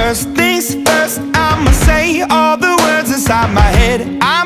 First things first, I'ma say all the words inside my head.